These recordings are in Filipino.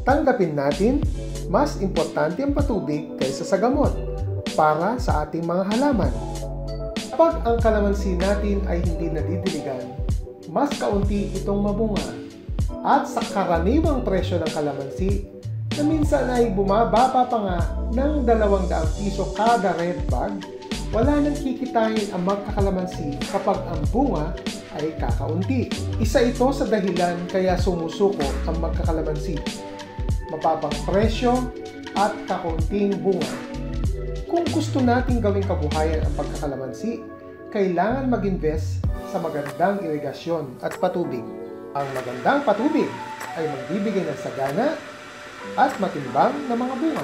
Tanggapin natin, mas importante ang patubig kaysa sa gamot para sa ating mga halaman. Kapag ang kalamansi natin ay hindi nadidiligan, mas kaunti itong mabunga. At sa karaniwang presyo ng kalamansi, na minsan ay bumababa pa nga ng 200 piso kada red bag, wala nang kikitain ang magkakalamansi kapag ang bunga ay kakaunti. Isa ito sa dahilan kaya sumusuko ang magkakalamansi. Mababang presyo at kakaunting bunga. Kung gusto nating gawing kabuhayan ang pagkakalamansi, kailangan mag-invest sa magandang irigasyon at patubig. Ang magandang patubig ay magbibigay ng sagana at matimbang na mga bunga.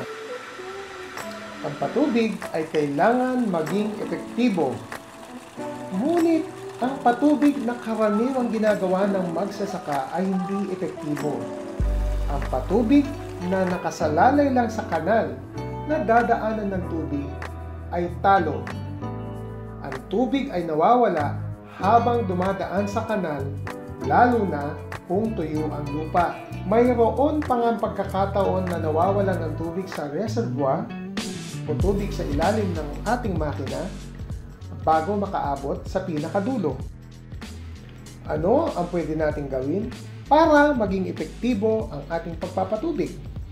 Ang patubig ay kailangan maging epektibo. Ngunit ang patubig na karaniwang ginagawa ng magsasaka ay hindi epektibo. Ang patubig na nakasalalay lang sa kanal na dadaanan ng tubig ay talo. Ang tubig ay nawawala habang dumadaan sa kanal, lalo na kung tuyo ang lupa. Mayroon pang ang pagkakataon na nawawalan ng tubig sa reservoir o tubig sa ilalim ng ating makina bago makaabot sa pinakadulo. Ano ang pwede nating gawin para maging epektibo ang ating pagpapatubig?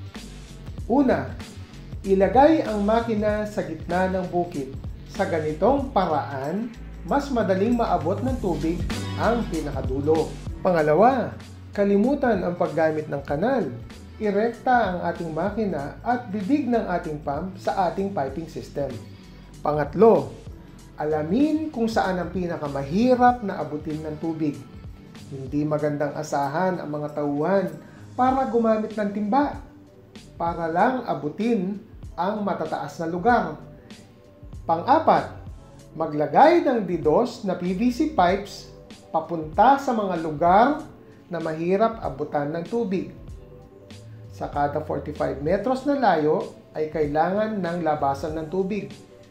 Una, ilagay ang makina sa gitna ng bukid. Sa ganitong paraan, mas madaling maabot ng tubig ang pinakadulo. Pangalawa, kalimutan ang paggamit ng kanal. Irekta ang ating makina at bibig ng ating pump sa ating piping system. Pangatlo, alamin kung saan ang pinakamahirap na abutin ng tubig. Hindi magandang asahan ang mga tauhan para gumamit ng timba para lang abutin ang matataas na lugar. Pang-apat, maglagay ng DDoS na PVC pipes papunta sa mga lugar na mahirap abutan ng tubig. Sa kada 45 metros na layo ay kailangan ng labasan ng tubig.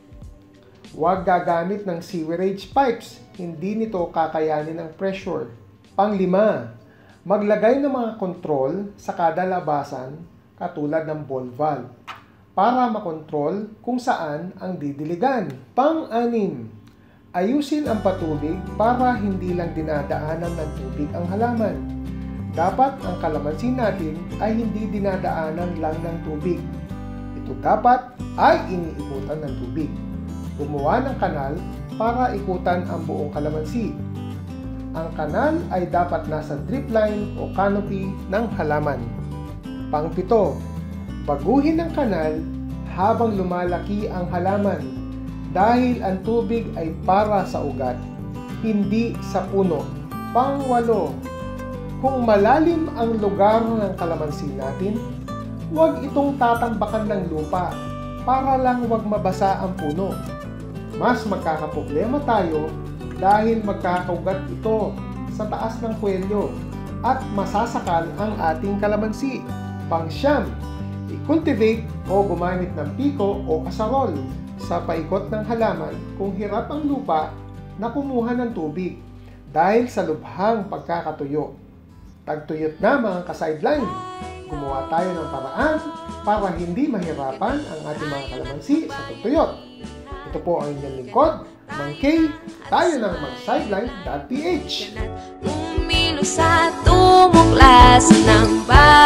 Huwag gagamit ng sewerage pipes, hindi nito kakayanin ang pressure. Panglima, maglagay ng mga control sa kada labasan katulad ng ball valve para makontrol kung saan ang didiligan. Pang-anim, ayusin ang patubig para hindi lang dinadaanan ng tubig ang halaman. Dapat ang kalamansi natin ay hindi dinadaanan lang ng tubig. Ito dapat ay iniikutan ng tubig. Gumawa ng kanal para ikutan ang buong kalamansi. Ang kanal ay dapat nasa drip line o canopy ng halaman. Pang-pito, baguhin ang kanal habang lumalaki ang halaman dahil ang tubig ay para sa ugat, hindi sa puno. Pang-walo, kung malalim ang lugar ng kalamansi natin, huwag itong tatambakan ng lupa para lang huwag mabasa ang puno. Mas magkakaproblema tayo dahil magkakaugat ito sa taas ng kwelyo at masasakal ang ating kalamansi. Pang-siyam, i-cultivate o gumamit ng piko o kasarol sa paikot ng halaman kung hirap ang lupa na kumuha ng tubig dahil sa lubhang pagkakatuyo. Tagtuyot na mga ka-sideline. Gumawa tayo ng paraan para hindi mahirapan ang ating mga kalamansi sa pagtuyot. Ito po ang inyong lingkod, Mang K, tayo ng mag-sideline.ph. Umilo sa tumuklas ng